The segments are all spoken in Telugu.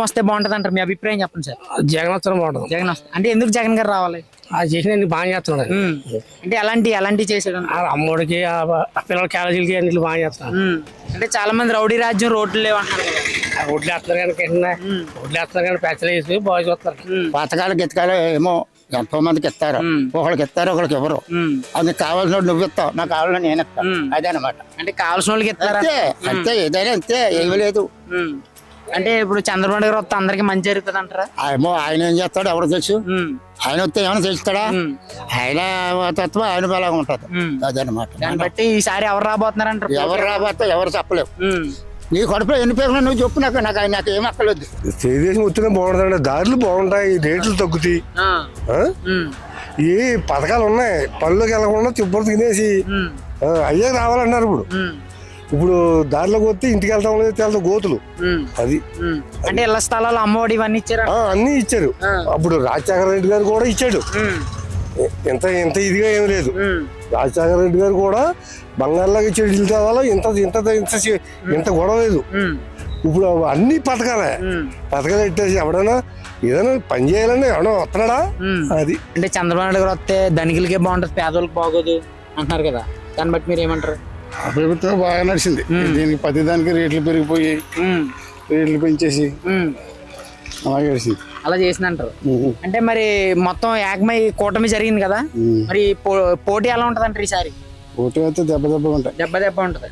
ప్రభుత్వం వస్తే బాగుంటది అంటారు. మీ అభిప్రాయం చెప్పండి సార్. జగన్ వస్తారు బాగుంటుంది. జగన్ వస్తే అంటే ఎందుకు జగన్ గారు రావాలి? చేసిన బాగా చేస్తున్నాడు. అంటే ఎలాంటి చేసాడు? అమ్మోడికి పిల్లల కాలేజీలకి అన్నింటి బాగా చేస్తున్నాడు. అంటే చాలా మంది రౌడీ రాజ్యం రోడ్లు లేవంటారు కదా. ఒడ్లు వేస్తున్నారు కానీ ఒడ్లు వేస్తున్నారు కానీ పెచ్చలు వేసి బాగా చూస్తారు. పథకాలు గితకాలు ఏమో ఎంతో మందికి ఇస్తారు. ఒకరికి ఇస్తారు, ఒకరికి ఎవరు. అది కావాల్సిన నువ్వు ఇస్తావు, నాకు కావాలని నేను ఇస్తాను. అదే అనమాట. అంటే కావాల్సిన వాళ్ళకి ఇస్తారు అంతే. ఏదైనా అంతే, ఏమీ లేదు. అంటే ఇప్పుడు చంద్రబాబు గారు వస్తే అందరికి మంచి జరుగుతుంది అంటారా? ఏమో ఆయన ఏం చేస్తాడు ఎవరు తెలుసు. ఆయన వస్తే ఏమైనా తెలుస్తాడా? ఆయన తత్వం ఆయన బలంగా ఉంటది. అదనమాట. దాన్ని బట్టి ఈసారి ఎవరు రాబోతున్నారంటారు? ఎవరు రాబోతే ఎవరు చెప్పలేవు. నీ కడుపులో ఎన్ని పేర్లు నువ్వు చెప్పు. నాకు ఏం అక్కర్లేదు. తెలుగుదేశం వచ్చినా బాగుంటుంది. దారులు బాగుంటాయి, రేట్లు తగ్గుతాయి. ఈ పథకాలు ఉన్నాయి, పనులకు వెళ్ళకుండా తిప్పలు తినేసి అయ్యే రావాలన్నారు. ఇప్పుడు దారిలోకి వస్తే ఇంటికి వెళ్తాం లేదు, గోతులు. అది అంటే ఇళ్ల స్థలాలు అమ్మఒడి ఇవన్నీ ఇచ్చారు. అన్ని ఇచ్చారు. అప్పుడు రాజశేఖర రెడ్డి గారు కూడా ఇచ్చాడు. ఇంత ఇదిగా ఏమి లేదు. రాజశేఖర రెడ్డి గారు కూడా బంగారులాగా ఇచ్చాడు. ఇల్లు తేవాలో ఇంత గొడవ లేదు. ఇప్పుడు అన్ని పథకాలే పెట్టేసి ఎవడైనా ఏదైనా పని చేయాలని ఎవడో వస్తున్నాడా? అది అంటే చంద్రబాబు నాయుడు గారు వస్తే ధనికులకే బాగుంటది, పేదలకు బాగోదు అంటున్నారు కదా. దాన్ని బట్టి మీరు ఏమంటారు? ప్రభుత్వం బాగా నడిచింది. దీనికి ప్రతి దానికి రేట్లు పెరిగిపోయి రేట్లు పెంచేసి అలా చేసినంటారు. అంటే మరి మొత్తం ఏకమై కూటమి జరిగింది కదా, మరి పోటీ ఎలా ఉంటది అంటారు ఈసారి? పోటీ అయితే దెబ్బ ఉంటది.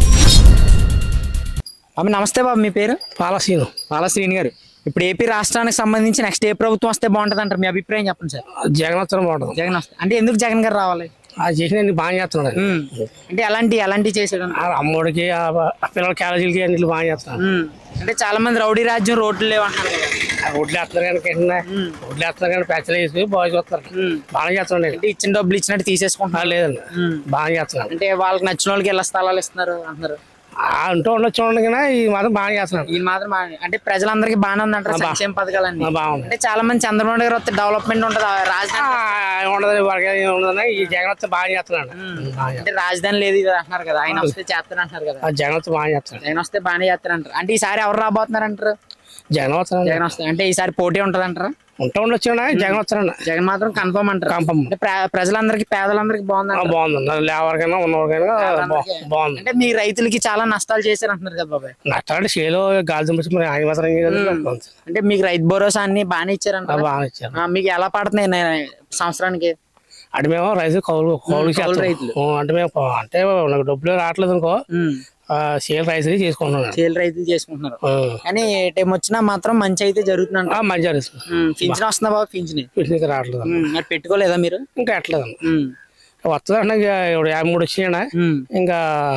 అమ్మ నమస్తే బాబు, మీ పేరు? పాలశ్రీను గారు. ఇప్పుడు ఏపీ రాష్ట్రానికి సంబంధించి నెక్స్ట్ ఏ ప్రభుత్వం వస్తే బాగుంటది అంటారు? మీ అభిప్రాయం చెప్పండి సార్. జగన్ వస్తారు బాగుంటుంది. జగన్ వస్తే అంటే ఎందుకు జగన్ గారు రావాలి? చేసిన బాగా చేస్తున్నాడు. అంటే ఎలాంటి చేసాడు? అమ్మోడికి పిల్లల కాలేజీలకి అన్నింటి బాగా చేస్తున్నాడు. అంటే చాలా మంది రౌడీ రాజ్యం రోడ్లు లేవంటారు కదా. ఒడ్లు వేస్తున్నారు కానీ ఒడ్లు వేస్తున్నారు కానీ పెచ్చలు వేసి బాగా చూస్తారు. బాగా చేస్తున్నాడు. అంటే ఇచ్చిన డబ్బులు ఇచ్చినట్టు తీసేసుకుంటున్నారు. లేదండి, బాగా చేస్తున్నాడు. అంటే వాళ్ళకి నచ్చిన వాళ్ళకి ఇళ్ల స్థలాలు ఇస్తున్నారు అంటున్నారు. అంటూ ఉండొచ్చు చూడండి, కానీ ఈ మాత్రం బాగా చేస్తున్నాడు. ఈ మాత్రం అంటే ప్రజలందరికీ బాగానే ఉందంటారు సంక్షేమ పథకాలన్నీ. అంటే చాలా మంది చంద్రబాబు గారు వస్తే డెవలప్మెంట్ ఉంటది, రాజధాని ఉండదు. ఈ జగన్ వస్తే బాగా చేస్తున్నాడు. అంటే రాజధాని లేదు ఇది అంటున్నారు కదా, ఆయన వస్తే చేస్తారు అంటున్నారు కదా. జగన్ వస్తే బాగా చేస్తున్నాడు. జగన్ వస్తే బాగానే చేస్తారు అంటారు. అంటే ఈసారి ఎవరు రాబోతున్నారు అంటారు? జగన్ వస్తారు. అంటే ఈసారి పోటీ ఉంటది అంటారా? ఉండొచ్చు. జగన్ వస్తారండి. జగన్ మాత్రం కన్ఫర్మ్ అంటారు. అంటే ప్రజలందరికీ పేదలందరికీ బాగుంది. లేవరికైనా ఉన్నవరికైనా బాగుంది. అంటే మీ రైతులకి చాలా నష్టాలు చేశారు అంటున్నారు కదా బాబాయ్. నష్టాలు చేలో గాలి దుంపి ఆయన మాత్రం. అంటే మీకు రైతు భరోసా అన్ని బాగానే ఇచ్చారంట? బాగా ఇచ్చారు. మీకు ఎలా పడుతున్నాయి సంవత్సరానికి? అంటే మేము రైతు కౌలు రైతులు అంటే మేము అంటే నాకు డబ్బులు రావట్లేదు అనుకో, సేల్ రైతులు చేసుకుంటున్నారు. కానీ ఏ టైం వచ్చినా మాత్రం మంచి అయితే జరుగుతుంది. మంచి జరుగుతుంది. పింఛన్ వస్తుందా బాబు? పింఛన్ రావట్లేదు. మరి పెట్టుకోలేదా మీరు? ఇంకా ఎట్లేదు వస్తుందండి. ఇప్పుడు 53 వచ్చినాయి. ఇంకా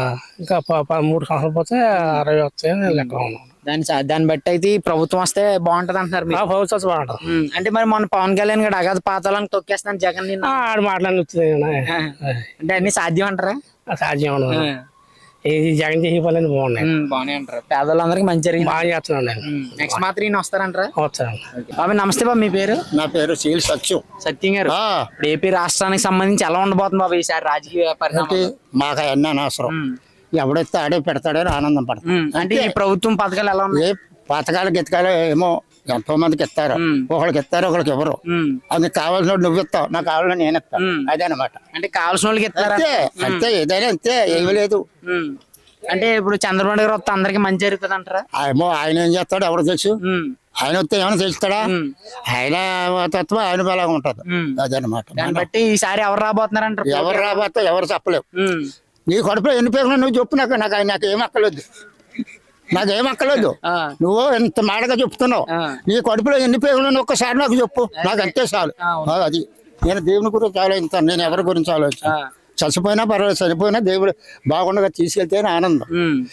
3 సంవత్సరాలు పోతే 60 వస్తాయని లెక్క ఉన్నాం. దాన్ని బట్టి అయితే ప్రభుత్వం వస్తే బాగుంటది అంటున్నారు. ప్రభుత్వం వస్తే బాగుంటది. అంటే మరి మన పవన్ కళ్యాణ్ గారు అగాధ పాతాలను తొక్కేస్తాను జగన్ మాట్లాడి అంటే అన్ని సాధ్యం అంటారా? సాధ్యం ఉండదు. జగన్ చేసే పనులు బాగున్నాయి అంటారు. పేదలందరికీ మంచి జరిగింది, బాగా చేస్తున్నాను. నెక్స్ట్ మాత్రం ఈయన వస్తారంటారా? వస్తాను. బాబు నమస్తే బాబు, మీ పేరు? నా పేరు సీల్ సత్యం గారు. ఇప్పుడు ఏపీ రాష్ట్రానికి సంబంధించి ఎలా ఉండబోతుంది బాబు ఈసారి రాజకీయ పరిస్థితి? మాకు అవన్నీ అనవసరం. ఎవడైతే ఆడే పెడతాడో ఆనందం పడతాం. అంటే ఈ ప్రభుత్వం పథకాలు ఎలా ఉన్నాయి? పథకాలు గితకాలు ఏమో ఎంతో మందికి ఇస్తారు. ఒకరికి ఇస్తారు, ఒకరికి ఎవరు. అది కావాల్సిన నువ్వు ఇస్తావు, నాకు కావాలని నేను ఇస్తాను. అదే అనమాట. అంటే కావాల్సిన వాళ్ళకి ఇస్తారా? అంతే. ఏదైనా అంతే, ఏమీ లేదు. అంటే ఇప్పుడు చంద్రబాబు గారు వస్తే అందరికి మంచి జరుగుతుంది అంటారా? ఏమో ఆయన ఏం చేస్తాడు ఎవరు తెలుసు. ఆయన వస్తే ఏమైనా తెలుస్తాడా? ఆయన తత్వం ఆయన బలంగా ఉంటది. అదనమాట. దాన్ని బట్టి ఈసారి ఎవరు రాబోతున్నారు అంటారు? ఎవరు రాబోతే ఎవరు చెప్పలేవు. నీ కడుపులో ఎన్ని పేర్లు నువ్వు చెప్పు. నాకు ఏం అక్కర్లేదు. నాకేం అక్కర్లేదు. నువ్వు ఎంత మాటగా చెప్తున్నావు. నీ కడుపులో ఎన్ని పేర్లు ఒక్కసారి నాకు చెప్పు, నాకు అంతే చాలు. అది నేను దేవుని గురించి ఆలోచిస్తాను, నేను ఎవరి గురించి ఆలోచిస్తాను. చచ్చిపోయినా పర్వాలేదు, చనిపోయినా దేవుడు బాగుండగా తీసుకెళ్తే ఆనందం.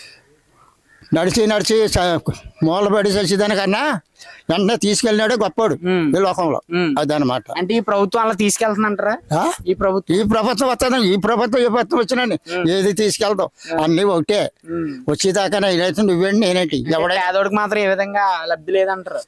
నడిచి మూలబడి చచ్చేదానికన్నా వెంటనే తీసుకెళ్ళినాడే గొప్పడు ఈ లోకంలో. అదనమాట. అంటే ఈ ప్రభుత్వం అలా తీసుకెళ్తుందంటారా? ఈ ప్రభుత్వం వస్తుంది. ఈ ప్రభుత్వం వచ్చినండి ఏది తీసుకెళ్తాం, అన్ని ఒకటే. వచ్చేదాకా ఇదైతే నువ్వేంటి నేనేంటి. పేదోడికి మాత్రం ఏ విధంగా లబ్ధి లేదంటారు?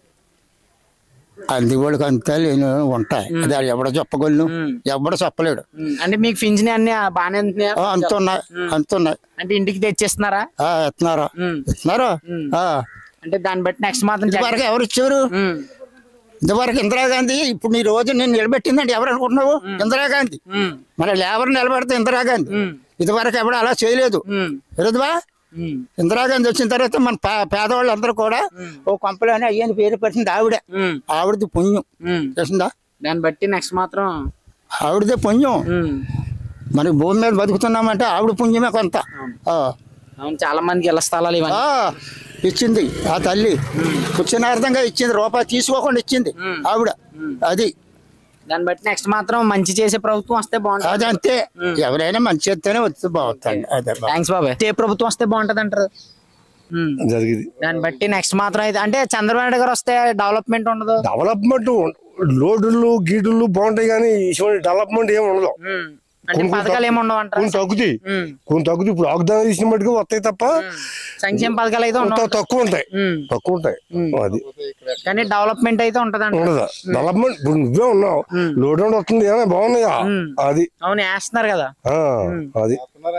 అందుకోళ్ళకి అంతా లేని ఉంటాయి. అది ఎవడో చెప్పగలను, ఎవడో చెప్పలేడు. అంటే మీకు పింఛన్ అన్ని బాగానే అంతున్నాయి. అంటే ఇంటికి తెచ్చిస్తున్నారా? ఇస్తున్నారు. అంటే దాన్ని బట్టి నెక్స్ట్ మాత్రం ఇంతవరకు ఎవరు ఇచ్చారు? ఇంతవరకు ఇందిరాగాంధీ. ఇప్పుడు నీ రోజు నేను నిలబెట్టిందంటే ఎవరు అనుకుంటున్నావు? ఇందిరాగాంధీ. మన లేబర్ నిలబెడితే ఇందిరాగాంధీ. ఇంతవరకు ఎవరు అలా చేయలేదు. ఎరుదువా? ఇందిరాగాంధీ వచ్చిన తర్వాత మన పేదవాళ్ళు అందరూ కూడా ఓ కొంపలోనే అయ్యని పేరు పెట్టింది ఆవిడది పుణ్యం తెలిసిందా? దాన్ని బట్టి నెక్స్ట్ మాత్రం ఆవిడదే పుణ్యం. మరి భూమి మీద బతుకుతున్నామంటే ఆవిడ పుణ్యమే కొంత. అవును, చాలా మందికి ఇళ్ల స్థలాలు ఇచ్చింది ఆ తల్లి. కూర్చున్నార్థంగా ఇచ్చింది, రూపాయి తీసుకోకుండా ఇచ్చింది ఆవిడ. అది దాన్ని బట్టి నెక్స్ట్ మాత్రం మంచి చేసే ప్రభుత్వం వస్తే బాగుంటుంది. అది అంతే, ఎవరైనా మంచి చేస్తేనే వస్తే బాగుంటుంది. అదే. థ్యాంక్స్ బాబాయ్. ఏ ప్రభుత్వం వస్తే బాగుంటది అంటారు? జరిగింది. దాన్ని బట్టి నెక్స్ట్ మాత్రం అయితే అంటే చంద్రబాబు నాయుడు గారు వస్తే డెవలప్మెంట్ ఉండదు. డెవలప్మెంట్ లోడులు గీడులు బాగుంటాయి కానీ ఇటువంటి డెవలప్మెంట్ ఏమి ఉండదు. అంటే పథకాలు ఏమి ఉండవు అంటారు? కొన్ని తగ్గుతాయి. ఇప్పుడు వాగ్దానం ఇచ్చిన మట్టుగా వస్తాయి తప్ప సంక్షేమ పథకాలు అయితే తక్కువ ఉంటాయి. అది కానీ డెవలప్మెంట్ అయితే ఉంటది ఉండదు. డెవలప్మెంట్ ఇప్పుడు నువ్వే ఉన్నావు, లోడ్ వస్తుంది ఏమైనా బాగున్నాయా? అది అవును, వేస్తున్నారు కదా. అది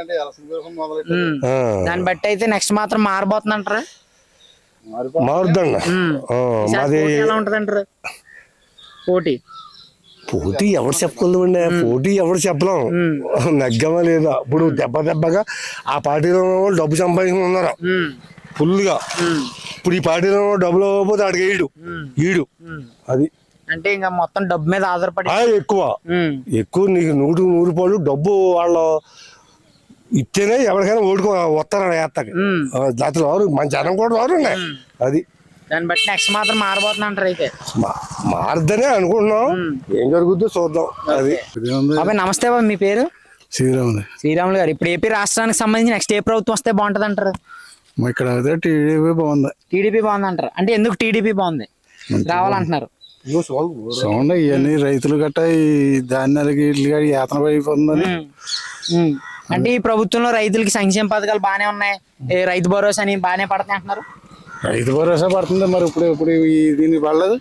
దాన్ని బట్టి అయితే నెక్స్ట్ మాత్రం మారబోతుంది అంటారా? మారుద్దండి. ఎలా ఉంటది అంటారు పోటీ? పోటీ ఎవరు చెప్పగలమండి? పోటీ ఎవరు చెప్పలేం. నగ్గమా లేదా? ఇప్పుడు దెబ్బగా ఆ పార్టీలో డబ్బు సంపాదించుకుని ఉన్నారు ఫుల్గా. ఇప్పుడు ఈ పార్టీలో డబ్బులు అవ్వకపోతే ఆడికి ఈడు. అది అంటే ఇంకా మొత్తం డబ్బు మీద ఆధారపడి ఎక్కువ నీకు 100 రూపాయలు డబ్బు వాళ్ళు ఇస్తేనే ఎవరికైనా వస్తారని వేస్తాకి. జాతర రారు, మన జనం కూడా రారు. అది దాన్ని బట్టి నెక్స్ట్ మాత్రం మారబోతున్నా అంటారు. అయితే మారద్దనే అనుకుంటున్నాం, ఏం జరుగుద్దో చూద్దాం. అది బాబాయ్ నమస్తే బాబు, మీ పేరు? శ్రీరాములు గారు. ఇప్పుడు ఏపీ రాష్ట్రానికి సంబంధించి నెక్స్ట్ ఏ ప్రభుత్వం వస్తే బాగుంటది అంటారు? ఇక్కడ టీడీపీ బాగుంది. టీడీపీ బాగుంది అంటారు. అంటే ఎందుకు టీడీపీ బాగుంది రావాలంటున్నారు? చూడండి, ఇవన్నీ రైతులు గట్ట ఈ ధాన్యాలకి ఇట్లుగా యాతన పడిపోతుందని. అంటే ఈ ప్రభుత్వంలో రైతులకి సంక్షేమ పథకాలు బాగానే ఉన్నాయి, రైతు భరోసా అని బాగానే పడతాయి అంటున్నారు. రైతు భరోసా పడుతుంది, మరి ఇప్పుడు దీనికి పడలేదు.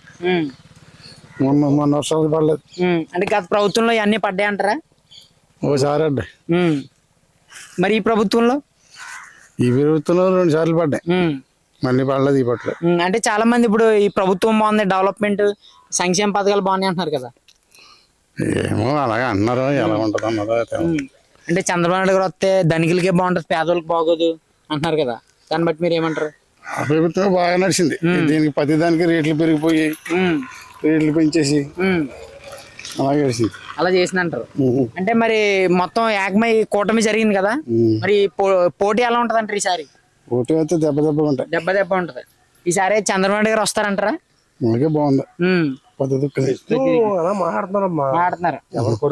మొన్న వర్షాలు పడలేదు. అంటే గత ప్రభుత్వంలో ఇవన్నీ పడ్డాయి అంటారా? ఓసారి అడ్డాయి. మరి ఈ ప్రభుత్వంలో? ఈ ప్రభుత్వంలో 2 సార్లు పడ్డాయి, మళ్ళీ పడలేదు ఈ పట్ల. అంటే చాలా మంది ఇప్పుడు ఈ ప్రభుత్వం బాగుంది, డెవలప్మెంట్ సంక్షేమ పథకాలు బాగున్నాయి అంటున్నారు కదా. ఏమో అలాగే అంటున్నారు, ఎలా ఉంటది అన్నదో. అంటే చంద్రబాబు నాయుడు గారు వస్తే ధనికులకే బాగుంటది, పేదోళ్ళకి బాగోదు అంటున్నారు కదా. దాన్ని బట్టి మీరు ఏమంటారు? ఆ ప్రభుత్వం బాగా నడిచింది. దీనికి ప్రతి దానికి రేట్లు పెరిగిపోయి రేట్లు పెంచేసి అలాగే నడిచింది. అలా చేసిందంటారు. అంటే మరి మొత్తం ఏకమై కూటమి జరిగింది కదా, మరి పోటీ ఎలా ఉంటది అంటారు ఈసారి? పోటీ అయితే దెబ్బ ఉంటాయి. దెబ్బ ఉంటది. ఈసారి చంద్రబాబు నాయుడు గారు వస్తారంటారా? మనకే బాగుంది పద్ధతి. మాట్లాడుతున్నారు,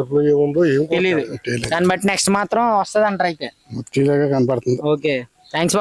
తెలియదు. దాన్ని బట్టి నెక్స్ట్ మాత్రం వస్తుంది అంటారు అయితే కనపడుతుంది. Okay, thanks.